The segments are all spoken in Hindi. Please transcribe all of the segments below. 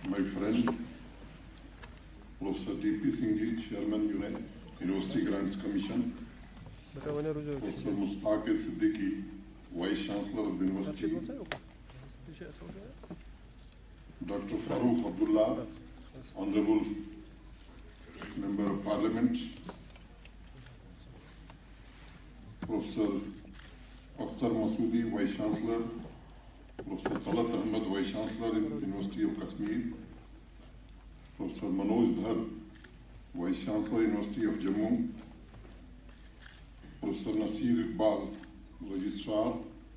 my friend Professor D.P. Singh, Chairman, University Grants Commission, Professor Mustaq Siddiqui, Vice Chancellor of the University, Dr. Farooq Abdullah, Honorable Member of Parliament, Professor Akhtar Masoodi, Vice Chancellor, Professor Talat Ahmed, Vice Chancellor in the University of Kashmir, Professor Manoj Dhar, Vice Chancellor, University of Jammu, Professor Nasir Iqbal, Registrar,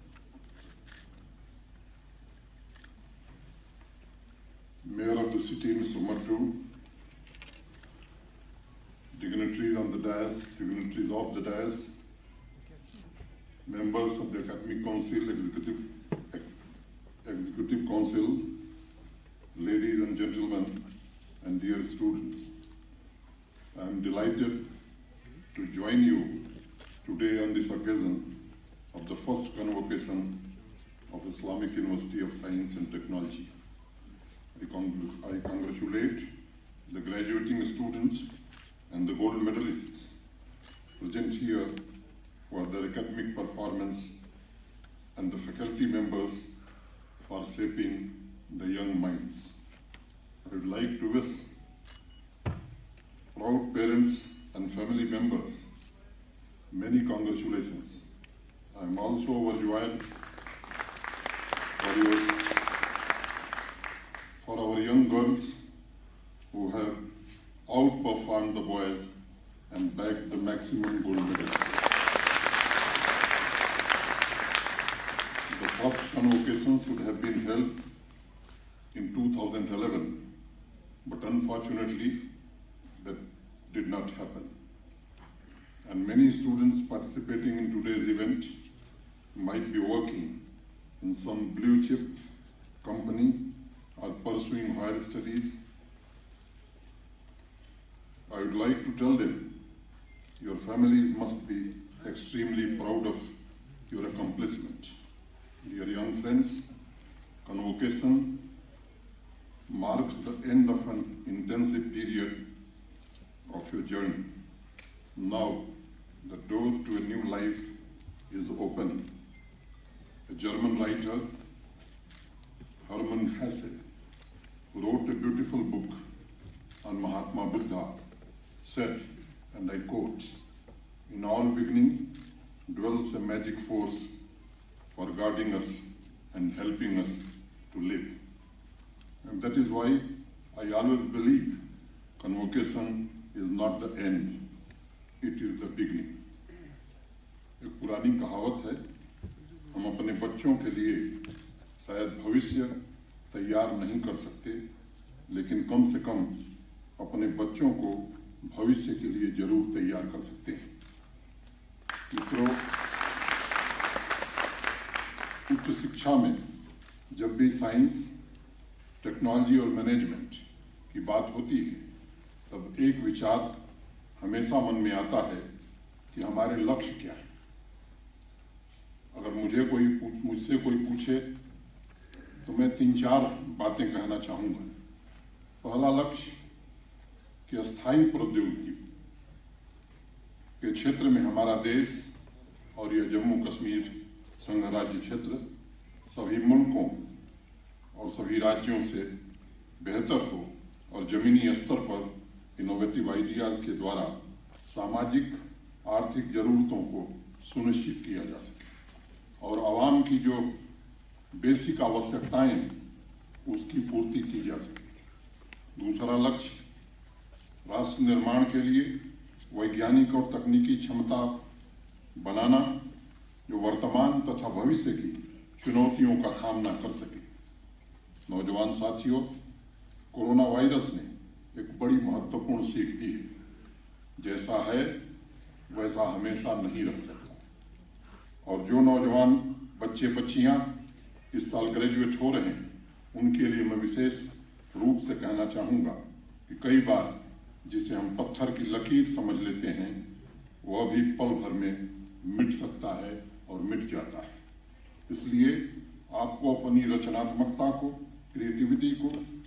Mayor of the city, Mr. Mattu, dignitaries on the dais, dignitaries of the dais, members of the Academic Council, Executive Council, ladies and gentlemen, and dear students. I am delighted to join you today on this occasion of the first convocation of Islamic University of Science and Technology. I congratulate the graduating students and the gold medalists present here for their academic performance and the faculty members for shaping the young minds. I would like to wish proud parents and family members many congratulations. I am also overjoyed for our young girls who have outperformed the boys and bagged the maximum gold medals. The first convocation should have been held in 2011, but unfortunately that did not happen. And many students participating in today's event might be working in some blue chip company or pursuing higher studies. I would like to tell them, your families must be extremely proud of your accomplishment. Dear young friends, convocation marks the end of an intensive period of your journey. Now, the door to a new life is open. A German writer, Hermann Hesse, wrote a beautiful book on Mahatma Buddha, said, and I quote, "In all beginning dwells a magic force for guarding us and helping us to live." And that is why I always believe convocation is not the end, it is the beginning. एक पुरानी कहावत है, हम अपने बच्चों के लिए शायद भविष्य तैयार नहीं कर सकते, लेकिन कम से कम अपने बच्चों को भविष्य के लिए जरूर तैयार कर सकते हैं। मित्रों, उच्च शिक्षा में जब भी साइंस, टेक्नोलॉजी और मैनेजमेंट की बात होती है, तब एक विचार हमेशा मन में आता है कि हमारे लक्ष्य क्या है। अगर मुझसे कोई पूछे तो मैं 3-4 बातें कहना चाहूंगा। पहला लक्ष्य कि अस्थायी प्रौद्योगिकी के क्षेत्र में हमारा देश और यह जम्मू कश्मीर संघ राज्य क्षेत्र सभी मुल्कों और सभी राज्यों से बेहतर हो और जमीनी स्तर पर इनोवेटिव आइडियाज के द्वारा सामाजिक आर्थिक जरूरतों को सुनिश्चित किया जा सके और आवाम की जो बेसिक आवश्यकताएं हैं उसकी पूर्ति की जा सके। दूसरा लक्ष्य राष्ट्र निर्माण के लिए वैज्ञानिक और तकनीकी क्षमता बनाना जो वर्तमान तथा भविष्य की चुनौतियों का सामना कर सके। नौजवान साथियों, कोरोना वायरस ने एक बड़ी महत्वपूर्ण सीख दी है, जैसा है वैसा हमेशा नहीं रह सकता। और जो नौजवान बच्चे बच्चियां इस साल ग्रेजुएट हो रहे हैं, उनके लिए मैं विशेष रूप से कहना चाहूंगा कि कई बार जिसे हम पत्थर की लकीर समझ लेते हैं, वह भी पल भर में मिट सकता है और मिट जाता है। इसलिए आपको अपनी रचनात्मकता को, क्रिएटिविटी को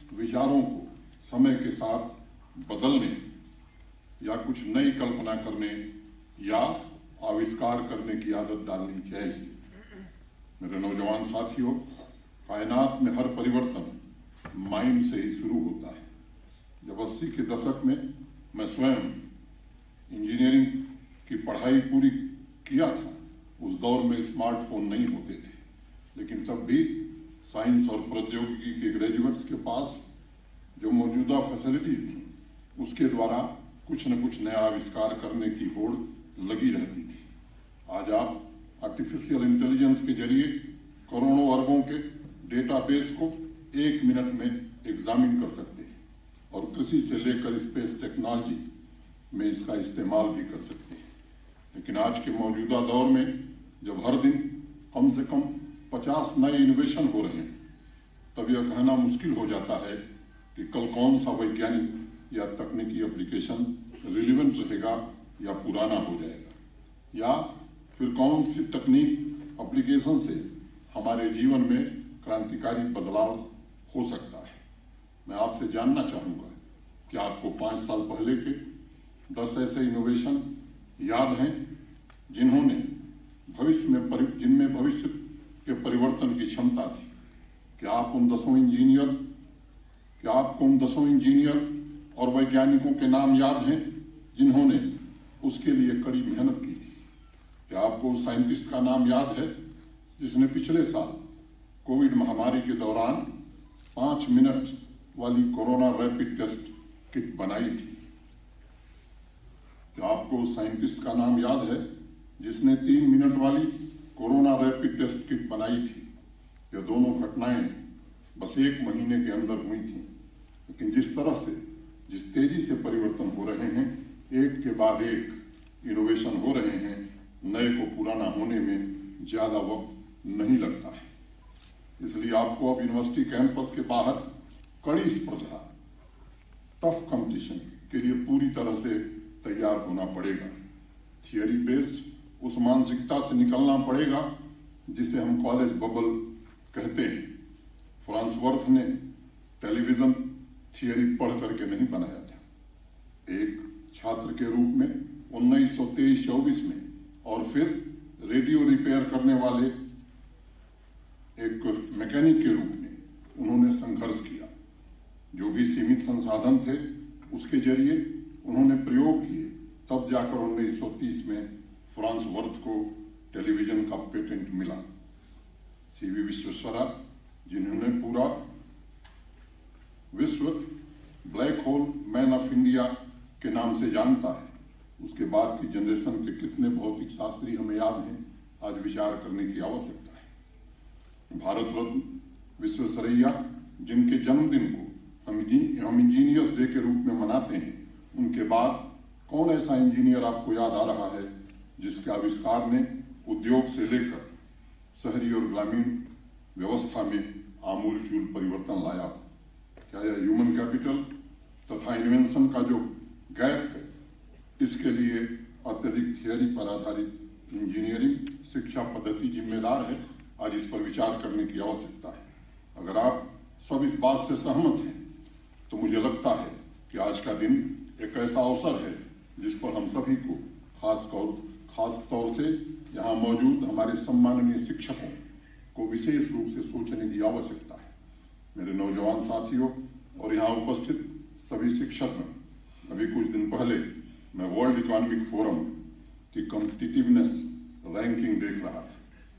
विचारों को समय के साथ बदलने या कुछ नई कल्पना करने या आविष्कार करने की आदत डालनी चाहिए। मेरे नौजवान साथियों, कायनात में हर परिवर्तन माइंड से ही शुरू होता है। जब 80 के दशक में मैं स्वयं इंजीनियरिंग की पढ़ाई पूरी किया था, उस दौर में स्मार्टफोन नहीं होते थे, लेकिन तब भी साइंस और प्रौद्योगिकी के ग्रेजुएट्स के पास जो मौजूदा फैसिलिटीज थी, उसके द्वारा कुछ न कुछ नया आविष्कार करने की होड़ लगी रहती थी। आज आप आर्टिफिशियल इंटेलिजेंस के जरिए करोड़ों अरबों के डेटाबेस को 1 मिनट में एग्जामिन कर सकते हैं और कृषि से लेकर स्पेस टेक्नोलॉजी में इसका इस्तेमाल भी कर सकते हैं। लेकिन आज के मौजूदा दौर में जब हर दिन कम से कम 50 नए इनोवेशन हो रहे हैं, तब यह कहना मुश्किल हो जाता है कि कल कौन सा वैज्ञानिक या तकनीकी एप्लीकेशन रिलेवेंट रहेगा या पुराना हो जाएगा, या फिर कौन सी तकनीक एप्लीकेशन से हमारे जीवन में क्रांतिकारी बदलाव हो सकता है। मैं आपसे जानना चाहूंगा कि आपको 5 साल पहले के 10 ऐसे इनोवेशन याद हैं जिनमें भविष्य के परिवर्तन की क्षमता थी। क्या आपको उन 10 इंजीनियर और वैज्ञानिकों के नाम याद हैं जिन्होंने उसके लिए कड़ी मेहनत की थी? क्या आपको उस साइंटिस्ट का नाम याद है जिसने पिछले साल कोविड महामारी के दौरान 5 मिनट वाली कोरोना रैपिड टेस्ट किट बनाई थी? क्या आपको उस साइंटिस्ट का नाम याद है जिसने 3 मिनट वाली कोरोना रैपिड टेस्ट किट बनाई थी? यह दोनों घटनाएं बस 1 महीने के अंदर हुई थी, लेकिन जिस तेजी से परिवर्तन हो रहे हैं, एक के बाद एक इनोवेशन हो रहे हैं, नए को पुराना होने में ज्यादा वक्त नहीं लगता है। इसलिए आपको अब यूनिवर्सिटी कैंपस के बाहर कड़ी स्पर्धा, टफ कंपटीशन के लिए पूरी तरह से तैयार होना पड़ेगा। थियरी बेस्ड उस मानसिकता से निकलना पड़ेगा जिसे हम कॉलेज बबल कहते हैं। फ्रांस वर्थ ने टेलीविजन थियरी पढ़ करके नहीं बनाया था। एक छात्र के रूप में 1923-24 में, और फिर रेडियो रिपेयर करने वाले एक मैकेनिक के रूप में उन्होंने संघर्ष किया। जो भी सीमित संसाधन थे उसके जरिए उन्होंने प्रयोग किए, तब जाकर 1930 में फ्रांस वर्थ को टेलीविजन का पेटेंट मिला। सीवी विश्वेश्वरैया, जिन्होंने पूरा विश्व black hole man of India के नाम से जानता है, उसके बाद की जनरेशन के कितने भौतिक शास्त्री हमें याद हैं, आज विचार करने की आवश्यकता है। भारत रत्न विश्वेश्वरैया, जिनके जन्मदिन को हम इंजीनियर्स डे के रूप में मनाते हैं, उनके बाद कौन ऐसा इंजीनियर आपको याद आ रहा है जिसके आविष्कार ने उद्योग से लेकर शहरी और ग्रामीण व्यवस्था में आमूलचूल परिवर्तन लाया? क्या यह ह्यूमन कैपिटल तथा इन्वेंशन का जो गैप है, इसके लिए अत्यधिक थियरी पर आधारित इंजीनियरिंग शिक्षा पद्धति जिम्मेदार है? आज इस पर विचार करने की आवश्यकता है। अगर आप सब इस बात से सहमत हैं, तो मुझे लगता है कि आज का दिन एक ऐसा अवसर है जिस पर हम सभी को खास तौर से यहाँ मौजूद हमारे सम्माननीय शिक्षकों को विशेष रूप से सोचने की आवश्यकता है। मेरे नौजवान साथियों और यहाँ उपस्थित सभी शिक्षक, अभी कुछ दिन पहले मैं वर्ल्ड इकोनॉमिक फोरम की कॉम्पिटिटिवनेस रैंकिंग देख रहा था।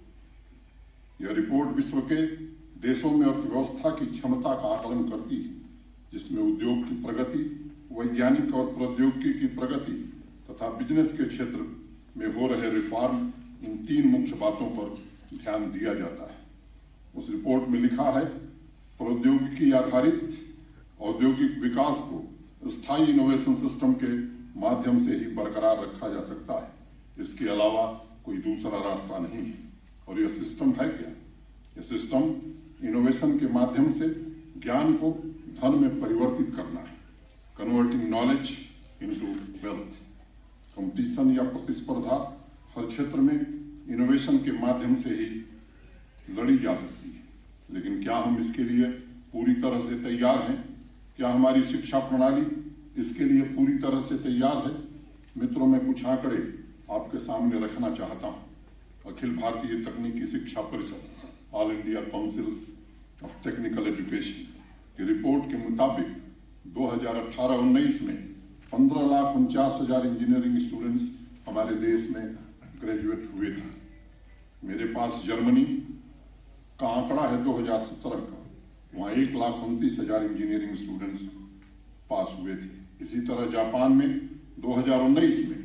यह रिपोर्ट विश्व के देशों में अर्थव्यवस्था की क्षमता का आकलन करती है, जिसमें उद्योग की प्रगति, वैज्ञानिक और प्रौद्योगिकी की प्रगति तथा बिजनेस के क्षेत्र में हो रहे रिफॉर्म, इन 3 मुख्य बातों पर ध्यान दिया जाता है। उस रिपोर्ट में लिखा है, प्रौद्योगिकी आधारित औद्योगिक विकास को स्थायी इनोवेशन सिस्टम के माध्यम से ही बरकरार रखा जा सकता है। इसके अलावा कोई दूसरा रास्ता नहीं है। और यह सिस्टम है क्या? यह सिस्टम इनोवेशन के माध्यम से ज्ञान को धन में परिवर्तित करना है, converting knowledge into wealth. Competition या प्रतिस्पर्धा हर क्षेत्र में इनोवेशन के माध्यम से ही लड़ी जा सकती है, लेकिन क्या हम इसके लिए पूरी तरह से तैयार हैं? क्या हमारी शिक्षा प्रणाली इसके लिए पूरी तरह से तैयार है? मित्रों, मैं कुछ आंकड़े आपके सामने रखना चाहता हूं। अखिल भारतीय तकनीकी शिक्षा परिषद, All India Council of Technical Education की रिपोर्ट के मुताबिक 2018-19 में 15,49,000 इंजीनियरिंग स्टूडेंट्स हमारे देश में ग्रेजुएट हुए थे। मेरे पास जर्मनी का आंकड़ा है 2017 का, वहां 1,29,000 इंजीनियरिंग स्टूडेंट्स पास हुए थे। इसी तरह जापान में 2019 में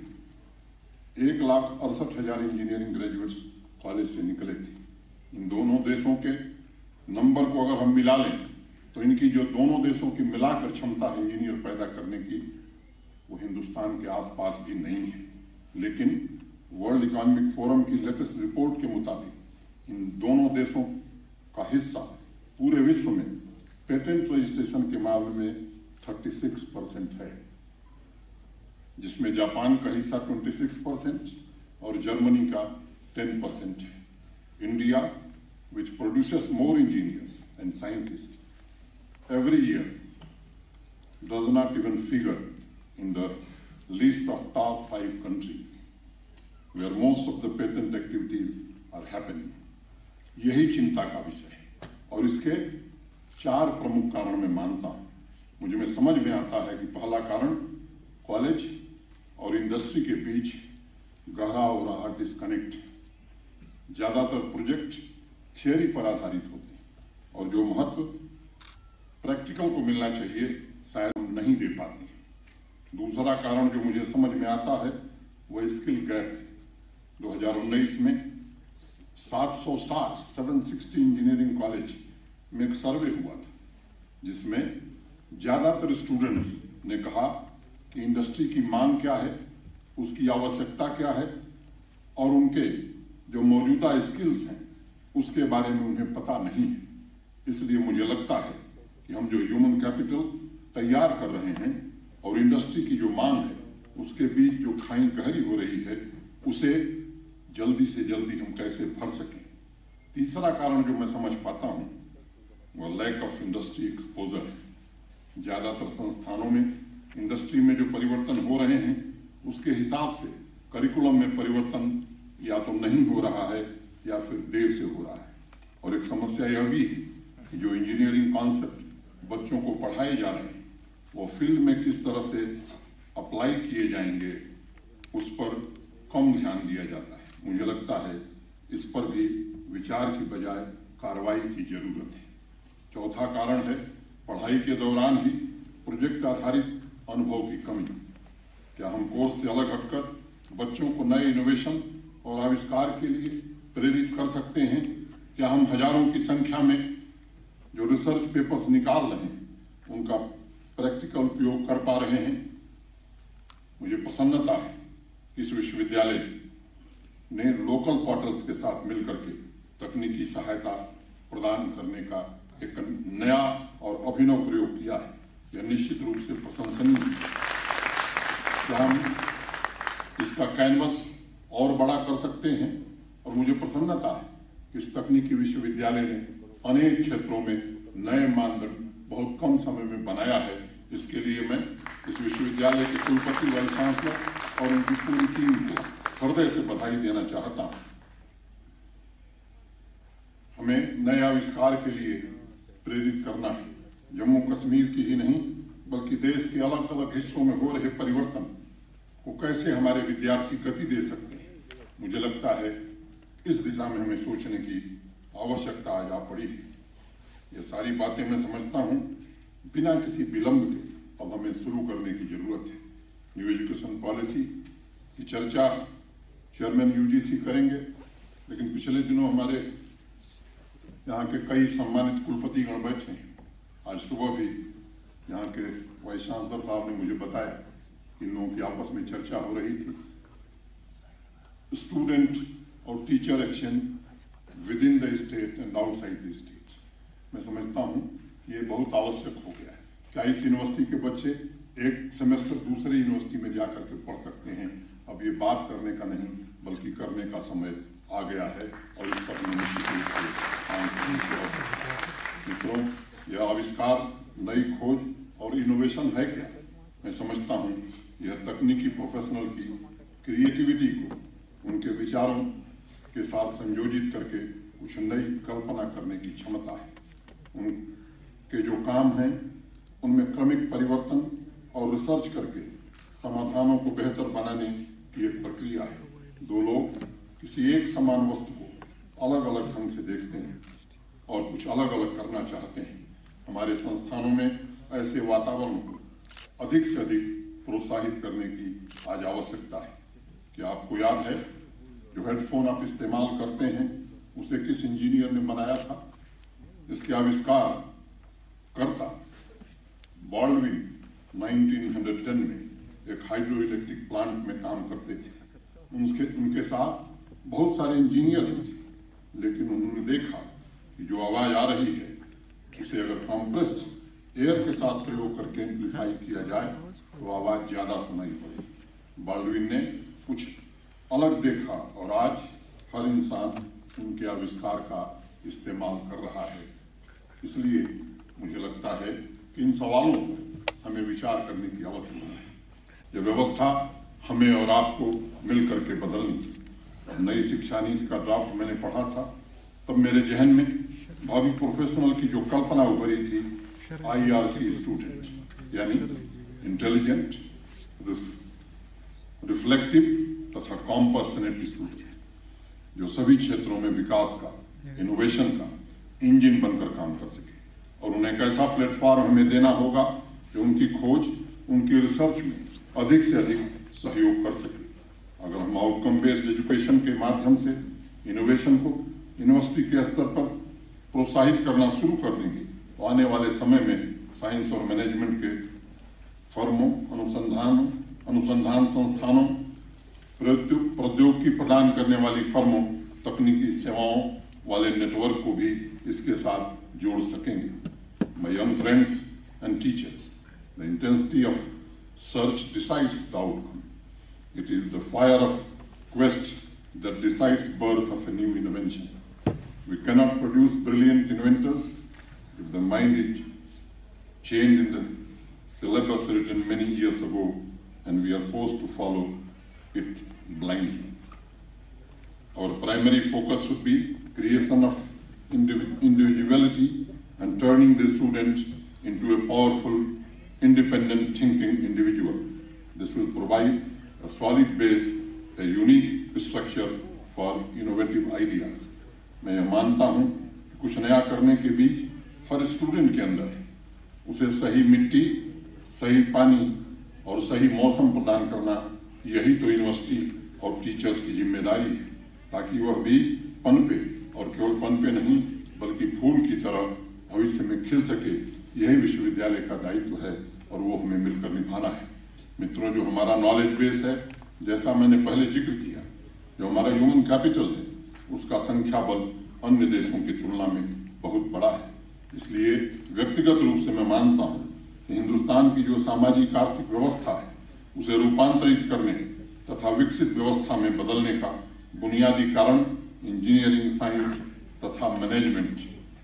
1,68,000 इंजीनियरिंग ग्रेजुएट्स कॉलेज से निकले थे। इन दोनों देशों के नंबर को अगर हम मिला लें तो इनकी जो दोनों देशों की मिलाकर क्षमता है इंजीनियर पैदा करने की, वो हिंदुस्तान के आसपास भी नहीं है। लेकिन वर्ल्ड इकोनॉमिक फोरम की लेटेस्ट रिपोर्ट के मुताबिक इन दोनों देशों का हिस्सा पूरे विश्व में पेटेंट रजिस्ट्रेशन के मामले में 36% है, जिसमें जापान का हिस्सा 26% और जर्मनी का 10% है। India, which produces more engineers and scientists every year, does not even figure in the list of top 5 countries where most of the patent activities are happening. यही चिंता का विषय है और इसके 4 प्रमुख कारण मैं मानता हूं। मुझे में समझ में आता है कि पहला कारण कॉलेज और इंडस्ट्री के बीच गहरा हो रहा डिस्कनेक्ट। ज्यादातर प्रोजेक्ट थियरी पर आधारित होते हैं और जो महत्व प्रैक्टिकल को मिलना चाहिए शायद हम नहीं दे पाते। दूसरा कारण जो मुझे समझ में आता है वह स्किल गैप है। 2019 में 760 इंजीनियरिंग कॉलेज में एक सर्वे हुआ था, जिसमें ज्यादातर स्टूडेंट्स ने कहा कि इंडस्ट्री की मांग क्या है, उसकी आवश्यकता क्या है और उनके जो मौजूदा स्किल्स हैं उसके बारे में उन्हें पता नहीं है। इसलिए मुझे लगता है कि हम जो ह्यूमन कैपिटल तैयार कर रहे हैं और इंडस्ट्री की जो मांग है उसके बीच जो खाई गहरी हो रही है, उसे जल्दी से जल्दी हम कैसे भर सकें। तीसरा कारण जो मैं समझ पाता हूं वह लैक ऑफ इंडस्ट्री एक्सपोजर है। ज्यादातर संस्थानों में इंडस्ट्री में जो परिवर्तन हो रहे हैं उसके हिसाब से करिकुलम में परिवर्तन या तो नहीं हो रहा है या फिर देर से हो रहा है। और एक समस्या यह भी है कि जो इंजीनियरिंग कॉन्सेप्ट बच्चों को पढ़ाए जा रहे हैं वो फील्ड में किस तरह से अप्लाई किए जाएंगे उस पर कम ध्यान दिया जाता है। मुझे लगता है इस पर भी विचार की बजाय कार्रवाई की जरूरत है। चौथा कारण है पढ़ाई के दौरान ही प्रोजेक्ट आधारित अनुभव की कमी। क्या हम कोर्स से अलग हटकर बच्चों को नए इनोवेशन और आविष्कार के लिए प्रेरित कर सकते हैं? क्या हम हजारों की संख्या में जो रिसर्च पेपर्स निकाल रहे हैं उनका प्रैक्टिकल उपयोग कर पा रहे हैं? मुझे प्रसन्नता है इस विश्वविद्यालय ने लोकल पार्टनर्स के साथ मिलकर के तकनीकी सहायता प्रदान करने का एक नया और अभिनव प्रयोग किया है। यह निश्चित रूप से प्रशंसनीय है। क्या हम इसका कैनवस और बड़ा कर सकते हैं? और मुझे प्रसन्नता है कि इस तकनीकी विश्वविद्यालय ने अनेक क्षेत्रों में नए मानदंड बहुत कम समय में बनाया है। इसके लिए मैं इस विश्वविद्यालय के कुलपति, वाइस चांसलर और उनकी पूरी टीम को हृदय से बधाई देना चाहता हूं। हमें नए आविष्कार के लिए प्रेरित करना है। जम्मू कश्मीर की ही नहीं बल्कि देश के अलग अलग हिस्सों में हो रहे परिवर्तन को कैसे हमारे विद्यार्थी गति दे सकते हैं। मुझे लगता है इस दिशा में हमें सोचने की आवश्यकता आज आ पड़ी है। ये सारी बातें मैं समझता हूं बिना किसी विलंब के अब हमें शुरू करने की जरूरत है। न्यू एजुकेशन पॉलिसी की चर्चा चेयरमैन यूजीसी करेंगे, लेकिन पिछले दिनों हमारे यहाँ के कई सम्मानित कुलपतिगण बैठे हैं। आज सुबह भी यहाँ के वाइस चांसलर साहब ने मुझे बताया इन लोगों की आपस में चर्चा हो रही थी। स्टूडेंट और teacher action with in the state and outside the state. मैं समझता हूँ कि ये बहुत आवश्यक हो गया है। क्या इस यूनिवर्सिटी के बच्चे एक सेमेस्टर दूसरे यूनिवर्सिटी में जाकर के पढ़ सकते हैं? अब ये बात करने का नहीं बल्कि करने का समय आ गया है और इस पर निश्चित रूप से काम करने की आवश्यकता है। मित्रों, यह आविष्कार, नई खोज और इनोवेशन है क्या? मैं समझता हूँ यह तकनीकी प्रोफेशनल की क्रिएटिविटी को उनके विचारों के साथ संयोजित करके कुछ नई कल्पना करने की क्षमता है। उनके जो काम हैं उनमें क्रमिक परिवर्तन और रिसर्च करके समाधानों को बेहतर बनाने की एक प्रक्रिया है। दो लोग किसी एक समान वस्तु को अलग अलग ढंग से देखते हैं और कुछ अलग अलग करना चाहते हैं। हमारे संस्थानों में ऐसे वातावरण को अधिक से अधिक प्रोत्साहित करने की आज आवश्यकता है। क्या आपको याद है जो हेडफोन आप इस्तेमाल करते हैं उसे किस इंजीनियर ने बनाया था? इसके आविष्कार करता बॉल्डविन 1910 में एक हाइड्रो इलेक्ट्रिक प्लांट में काम करते थे। उनके साथ बहुत सारे इंजीनियर थे, लेकिन उन्होंने देखा कि जो आवाज आ रही है उसे अगर कॉम्प्रेस्ड एयर के साथ प्रयोग करके एम्पलीफाई किया जाए तो आवाज ज्यादा सुनाई पड़ेगी। बॉल्डविन ने कुछ अलग देखा और आज हर इंसान उनके आविष्कार का इस्तेमाल कर रहा है। इसलिए मुझे लगता है कि इन सवालों पर हमें विचार करने की आवश्यकता है। यह व्यवस्था हमें और आपको मिलकर के बदलनी है। नई शिक्षा नीति का ड्राफ्ट मैंने पढ़ा था, तब मेरे जहन में भावी प्रोफेशनल की जो कल्पना उभरी थी, IRC स्टूडेंट, यानी इंटेलिजेंट, रिफ्लेक्टिव तथा कॉम्पैशनेट स्टूडेंट, जो सभी क्षेत्रों में विकास का, इनोवेशन का इंजन बनकर काम कर सके। और उन्हें एक ऐसा प्लेटफॉर्म हमें देना होगा जो उनकी खोज, उनकी रिसर्च में अधिक से अधिक सहयोग कर सके। अगर हम आउटकम बेस्ड एजुकेशन के माध्यम से इनोवेशन को यूनिवर्सिटी के स्तर पर प्रोत्साहित करना शुरू कर देंगे तो आने वाले समय में साइंस और मैनेजमेंट के फर्मों, अनुसंधान संस्थानों, प्रौद्योगिकी प्रदान करने वाली फर्मों, तकनीकी सेवाओं वाले नेटवर्क को भी इसके साथ जोड़ सकेंगे। My young friends and teachers, the intensity of search decides the outcome. It is the fire of quest that decides birth of a new invention. We cannot produce brilliant inventors if the mind is chained in the syllabus written many years ago and we are forced to follow it blindly. Our primary focus should be creation of individuality and turning the student into a powerful, independent thinking individual. This will provide a solid base, a unique structure for innovative ideas. मैं यह मानता हूं कि कुछ नया करने के बीच हर स्टूडेंट के अंदर है। उसे सही मिट्टी, सही पानी और सही मौसम प्रदान करना, यही तो यूनिवर्सिटी और टीचर्स की जिम्मेदारी है, ताकि वह बीज पनपे और केवल पनपे नहीं बल्कि फूल की तरह भविष्य में खिल सके। यही विश्वविद्यालय का दायित्व है और वो हमें मिलकर निभाना है। मित्रों, जो हमारा नॉलेज बेस है, जैसा मैंने पहले जिक्र किया, जो हमारा ह्यूमन कैपिटल है, उसका संख्या बल अन्य देशों की तुलना में बहुत बड़ा है। इसलिए व्यक्तिगत रूप से मैं मानता हूं कि हिंदुस्तान की जो सामाजिक आर्थिक व्यवस्था है उसे रूपांतरित करने तथा विकसित व्यवस्था में बदलने का बुनियादी कारण इंजीनियरिंग, साइंस तथा मैनेजमेंट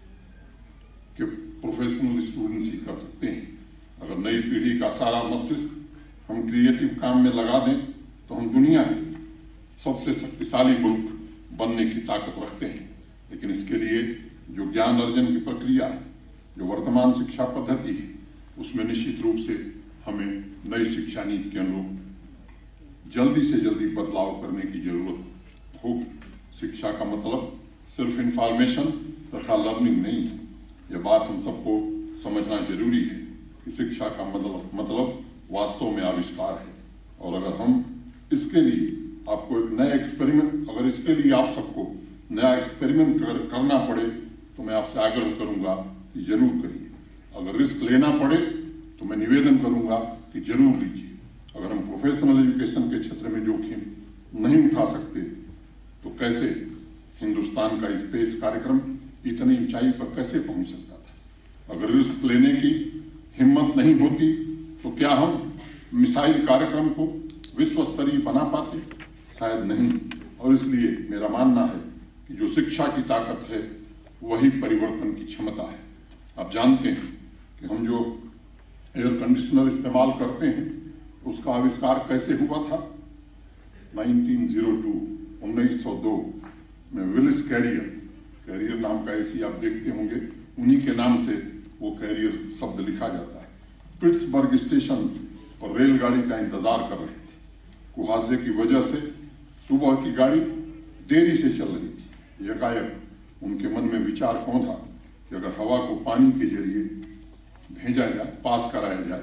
के प्रोफेशनल स्टूडेंट्स ही कर सकते हैं। अगर नई पीढ़ी का सारा मस्तिष्क हम क्रिएटिव काम में लगा दें तो हम दुनिया के सबसे शक्तिशाली मुल्क बनने की ताकत रखते हैं। लेकिन इसके लिए जो ज्ञान अर्जन की प्रक्रिया है, जो वर्तमान शिक्षा पद्धति है, उसमें निश्चित रूप से हमें नई शिक्षा नीति के अनुरूप जल्दी से जल्दी बदलाव करने की जरूरत होगी। शिक्षा का मतलब सिर्फ इंफॉर्मेशन तथा लर्निंग नहीं है। यह बात हम सबको समझना जरूरी है कि शिक्षा का मतलब वास्तव में आविष्कार है। और अगर हम इसके लिए आपको एक नया एक्सपेरिमेंट, अगर इसके लिए आप सबको नया एक्सपेरिमेंट करना पड़े तो मैं आपसे आग्रह करूंगा कि जरूर करिए। अगर रिस्क लेना पड़े तो मैं निवेदन करूंगा कि जरूर लीजिए। अगर हम प्रोफेशनल एजुकेशन के क्षेत्र में जोखिम नहीं उठा सकते तो कैसे हिंदुस्तान का स्पेस कार्यक्रम इतनी ऊंचाई पर कैसे पहुंच सकता था? अगर रिस्क लेने की हिम्मत नहीं होती तो क्या हम मिसाइल कार्यक्रम को विश्व स्तरीय बना पाते? शायद नहीं। और इसलिए मेरा मानना है कि जो शिक्षा की ताकत है वही परिवर्तन की क्षमता है। आप जानते हैं कि हम जो एयर कंडीशनर इस्तेमाल करते हैं उसका आविष्कार कैसे हुआ था? 1902 में विलिस कैरियर नाम का एसी आप देखते होंगे, उन्हीं के नाम से वो कैरियर शब्द लिखा जाता है। पिट्सबर्ग स्टेशन पर रेलगाड़ी का इंतजार कर रहे थे। कुहासे की वजह से सुबह की गाड़ी देरी से चल रही थी। एकाएक उनके मन में विचार कौन था कि अगर हवा को पानी के जरिए भेजा जाए, पास कराया जाए,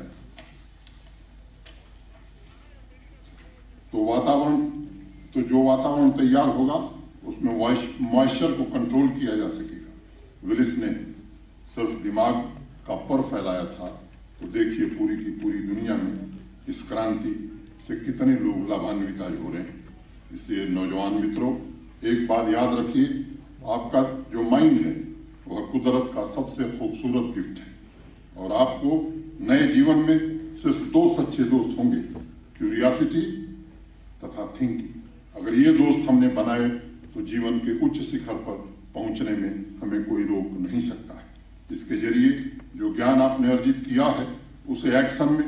तो जो वातावरण तैयार होगा उसमें मॉइस्चर को कंट्रोल किया जा सकेगा। विलिस ने सिर्फ दिमाग का पर फैलाया था, तो देखिए पूरी की पूरी दुनिया में इस क्रांति से कितने लोग लाभान्वित हो रहे हैं। इसलिए नौजवान मित्रों, एक बात याद रखिए, आपका जो माइंड है वह कुदरत का सबसे खूबसूरत गिफ्ट है और आपको नए जीवन में सिर्फ 2 सच्चे दोस्त होंगे, क्यूरियोसिटी तथा थिंकिंग। अगर ये दोस्त हमने बनाए तो जीवन के उच्च शिखर पर पहुंचने में हमें कोई रोक नहीं सकता है। इसके जरिए जो ज्ञान आपने अर्जित किया है उसे एक्शन में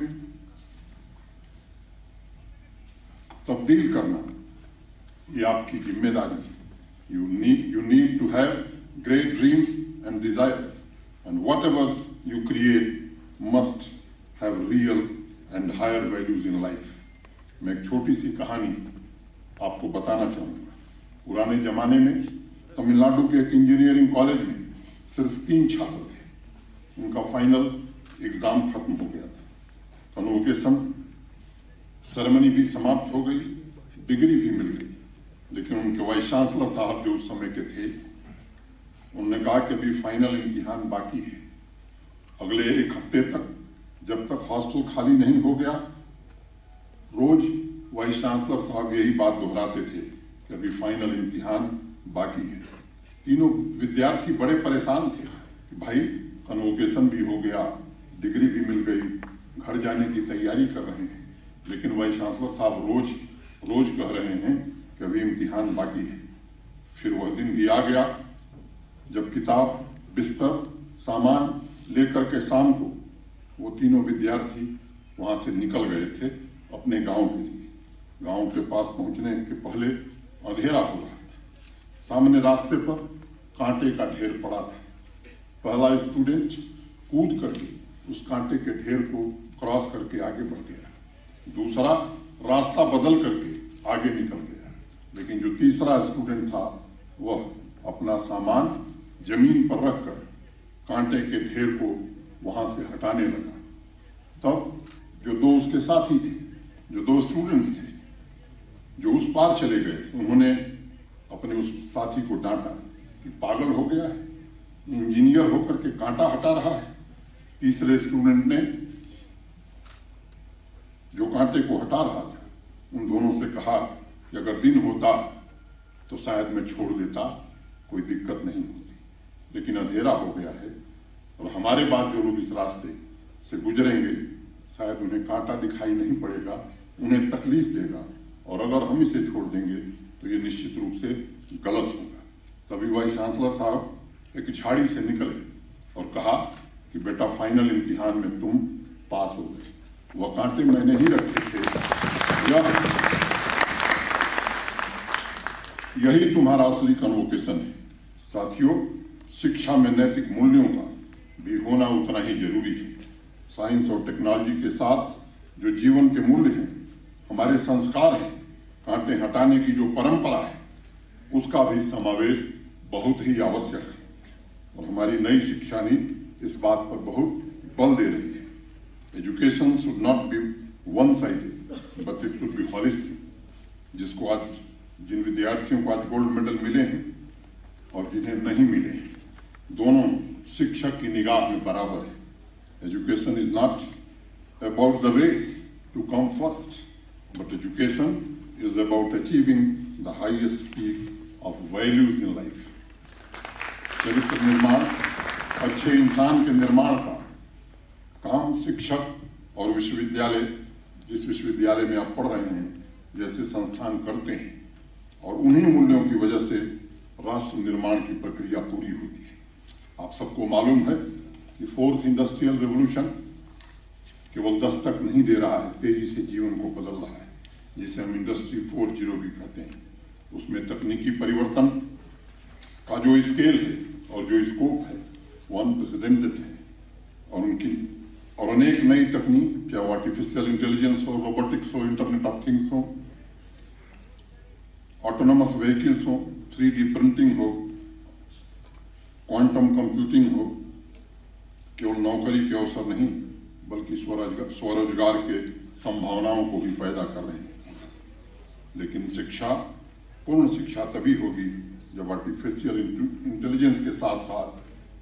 तब्दील करना, ये आपकी जिम्मेदारी है। You need to have great dreams and desires, and whatever you create must have real and higher values in life. मैं एक छोटी सी कहानी आपको बताना चाहूँगा। पुराने जमाने में तमिलनाडु के एक इंजीनियरिंग कॉलेज में सिर्फ 3 छात्र थे। उनका फाइनल एग्जाम खत्म हो गया था, कन्वोकेशन सेरेमनी भी समाप्त हो गई, डिग्री भी मिल गई, लेकिन उनके वाइस चांसलर साहब जो उस समय के थे, उन्होंने कहा कि अभी फाइनल इम्तिहान बाकी है। अगले 1 हफ्ते तक जब तक हॉस्टल खाली नहीं हो गया, रोज वाइस चांसलर साहब यही बात दोहराते थे कि अभी फाइनल इम्तिहान बाकी है। तीनों विद्यार्थी बड़े परेशान थे कि भाई कन्वोकेशन भी हो गया, डिग्री भी मिल गई, घर जाने की तैयारी कर रहे हैं, लेकिन वाइस चांसलर साहब रोज कह रहे हैं कि अभी इम्तिहान बाकी है। फिर वह दिन भी आ गया जब किताब, बिस्तर, सामान लेकर के शाम को वो तीनों विद्यार्थी वहां से निकल गए थे अपने गांव के लिए। गांव के पास पहुंचने के पहले अंधेरा हो रहा था। सामने रास्ते पर कांटे का ढेर पड़ा था। पहला स्टूडेंट कूद करके उस कांटे के ढेर को क्रॉस करके आगे बढ़ गया, दूसरा रास्ता बदल करके आगे निकल गया, लेकिन जो तीसरा स्टूडेंट था वह अपना सामान जमीन पर रखकर कांटे के ढेर को वहां से हटाने लगा। तब जो 2 उसके साथी थे, जो 2 स्टूडेंट्स थे जो उस पार चले गए, उन्होंने अपने उस साथी को डांटा कि पागल हो गया है, इंजीनियर होकर के कांटा हटा रहा है। तीसरे स्टूडेंट ने जो कांटे को हटा रहा था उन दोनों से कहा कि अगर दिन होता तो शायद मैं छोड़ देता, कोई दिक्कत नहीं होती, लेकिन अंधेरा हो गया है और हमारे बाद जो लोग इस रास्ते से गुजरेंगे शायद उन्हें कांटा दिखाई नहीं पड़ेगा, उन्हें तकलीफ देगा, और अगर हम इसे छोड़ देंगे तो ये निश्चित रूप से गलत होगा। तभी वाइस चांसलर साहब एक झाड़ी से निकले और कहा कि बेटा फाइनल इम्तिहान में तुम पास हो गए, वह कांटे मैंने ही रखे थे, यही तुम्हारा असली कन्वोकेशन है। साथियों, शिक्षा में नैतिक मूल्यों का भी होना उतना ही जरूरी है। साइंस और टेक्नोलॉजी के साथ जो जीवन के मूल्य हैं, हमारे संस्कार हैं, कांटे हटाने की जो परंपरा है, उसका भी समावेश बहुत ही आवश्यक है। और हमारी नई शिक्षा नीति इस बात पर बहुत बल दे रही है। Education should not be one sided but it should be holistic. जिसको आज जिन विद्यार्थियों को आज गोल्ड मेडल मिले हैं और जिन्हें नहीं मिले हैं, दोनों शिक्षक की निगाह में बराबर है। Education is not about the race to come first, but education is about achieving the highest peak of values in life. चरित्र निर्माण, अच्छे इंसान के निर्माण का काम शिक्षक और विश्वविद्यालय, जिस विश्वविद्यालय में आप पढ़ रहे हैं, जैसे संस्थान करते हैं, और उन्हीं मूल्यों की वजह से राष्ट्र निर्माण की प्रक्रिया पूरी होती है। आप सबको मालूम है कि फोर्थ इंडस्ट्रियल रिवोल्यूशन केवल दस्तक नहीं दे रहा है, तेजी से जीवन को बदल रहा है, जिसे हम इंडस्ट्री 4.0 भी कहते हैं। उसमें तकनीकी परिवर्तन का जो स्केल है और जो स्कोप है वो अनप्रेसिडेंटेड है, और अनेक नई तकनीक, चाहे वो आर्टिफिशियल इंटेलिजेंस हो, रोबोटिक्स हो, इंटरनेट ऑफ थिंग्स हो, ऑटोनोमस व्हीकल्स हो, 3D प्रिंटिंग हो, क्वांटम कंप्यूटिंग हो, केवल नौकरी के अवसर नहीं बल्कि स्वरोजगार के संभावनाओं को भी पैदा कर रहे हैं। लेकिन शिक्षा, पूर्ण शिक्षा तभी होगी जब आर्टिफिशियल इंटेलिजेंस के साथ साथ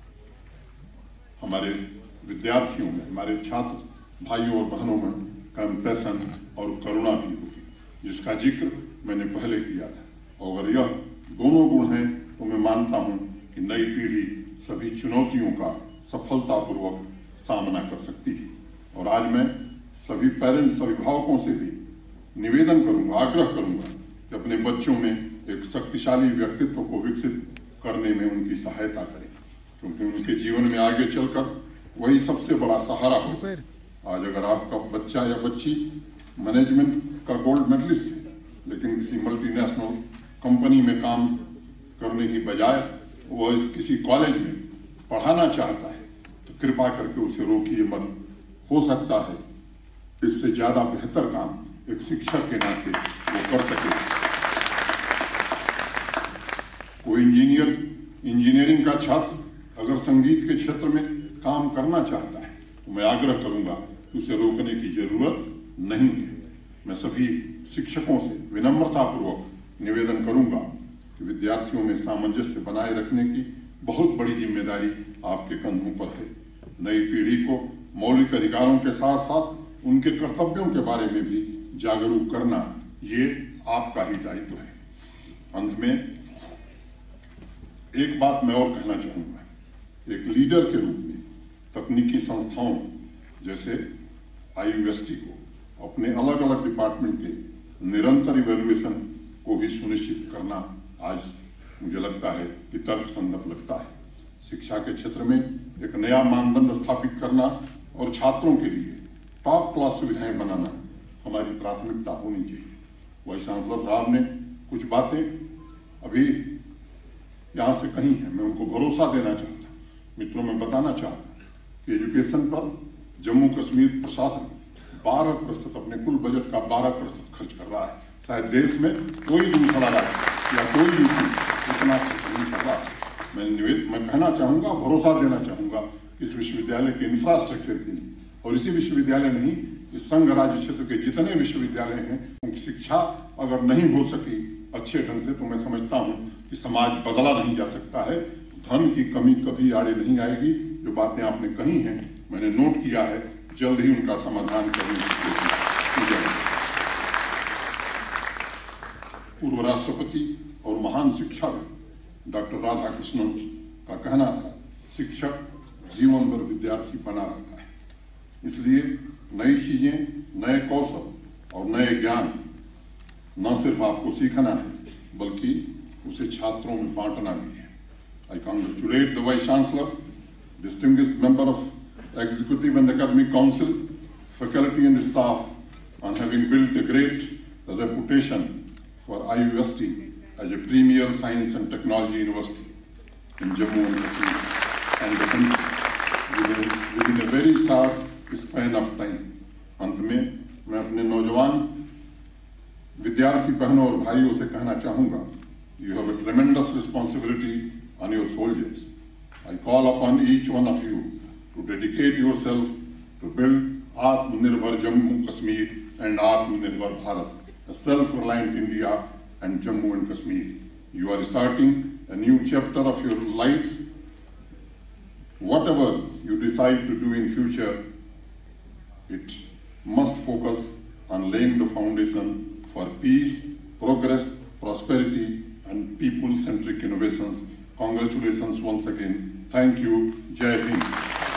हमारे विद्यार्थियों में, हमारे छात्र भाइयों और बहनों में कंपैशन और करुणा भी होगी, जिसका जिक्र मैंने पहले किया था। और अगर यह दोनों गुण हैं तो मैं मानता हूं कि नई पीढ़ी सभी चुनौतियों का सफलतापूर्वक सामना कर सकती है। और आज मैं सभी पेरेंट्स, अभिभावकों से भी निवेदन करूंगा, आग्रह करूंगा कि अपने बच्चों में एक शक्तिशाली व्यक्तित्व को विकसित करने में उनकी सहायता करें, क्योंकि उनके जीवन में आगे चलकर वही सबसे बड़ा सहारा होगा। आज अगर आपका बच्चा या बच्ची मैनेजमेंट का गोल्ड मेडलिस्ट है, लेकिन किसी मल्टीनेशनल कंपनी में काम करने की बजाय वह किसी कॉलेज में पढ़ाना चाहता है, तो कृपा करके उसे रोकिए मत। हो सकता है इससे ज्यादा बेहतर काम एक शिक्षक के नाते वो कर सके। कोई इंजीनियरिंग का छात्र अगर संगीत के क्षेत्र में काम करना चाहता है तो मैं आग्रह करूंगा कि उसे रोकने की जरूरत नहीं है। मैं सभी शिक्षकों से विनम्रतापूर्वक निवेदन करूंगा कि विद्यार्थियों में सामंजस्य बनाए रखने की बहुत बड़ी जिम्मेदारी आपके कंधों पर है। नई पीढ़ी को मौलिक अधिकारों के साथ साथ उनके कर्तव्यों के बारे में भी जागरूक करना, ये आपका ही दायित्व है। अंत में एक बात मैं और कहना चाहूंगा। एक लीडर के रूप में तकनीकी संस्थाओं जैसे IUST को अपने अलग अलग डिपार्टमेंट के निरंतर इवैल्यूएशन को भी सुनिश्चित करना आज मुझे लगता है कि तर्कसंगत लगता है। शिक्षा के क्षेत्र में एक नया मानदंड स्थापित करना और छात्रों के लिए टॉप क्लास सुविधाएं बनाना हमारी प्राथमिकता होनी चाहिए। वाइस चांसलर साहब ने कुछ बातें अभी यहाँ से कही हैं, मैं उनको भरोसा देना चाहता हूँ। मित्रों, मैं बताना चाहता हूँ कि एजुकेशन पर जम्मू कश्मीर प्रशासन 12% अपने कुल बजट का 12% खर्च कर रहा है। शायद देश में कोई दूसरा राज्य या कोई भी इतना नहीं कर रहा है। मैं कहना चाहूंगा, भरोसा देना चाहूंगा कि इस विश्वविद्यालय के इंफ्रास्ट्रक्चर के लिए, और इसी विश्वविद्यालय नहीं, इस संघ राज्य क्षेत्र के जितने विश्वविद्यालय हैं, उनकी शिक्षा अगर नहीं हो सकी अच्छे ढंग से, तो मैं समझता हूं कि समाज बदला नहीं जा सकता है। धन की कमी कभी आड़े नहीं आएगी। जो बातें आपने कही हैं मैंने नोट किया है, जल्द ही उनका समाधान करने की कोशिश की जाएगी। पूर्व राष्ट्रपति और महान शिक्षक डॉक्टर राधाकृष्णन का कहना था, शिक्षक जीवन भर विद्यार्थी बना रहता है। इसलिए नई चीजें, नए कौशल और नए ज्ञान न सिर्फ आपको सीखना है बल्कि उसे छात्रों में बांटना भी है। I congratulate the vice chancellor, distinguished member of Executive and Academic Council, faculty and staff on having built a great reputation for IUST as a premier science and technology university in Jammu and Kashmir and the country within a very short span of time. अंत में मैं अपने नौजवान विद्यार्थी बहनों और भाइयों से कहना चाहूंगा, you have a tremendous responsibility on your shoulders. I call upon each one of you to dedicate yourself to build Atmanirbhar Jammu Kashmir and Atmanirbhar Bharat, a self-reliant India and Jammu and Kashmir. You are starting a new chapter of your life. Whatever you decide to do in future, it must focus on laying the foundation for peace, progress, prosperity, and people-centric innovations. Congratulations once again. Thank you. Jai Hind.